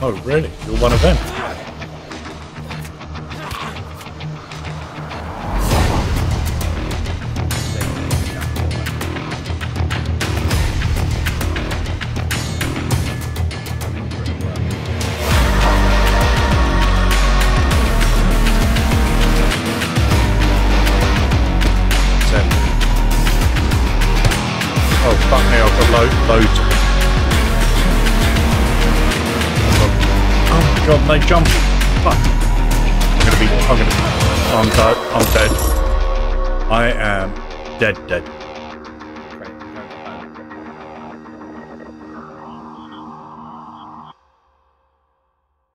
Oh, really? You're one of them? Oh, fuck me, I've got loads. Oh my god, they jump. Fuck. I'm dead. I am dead.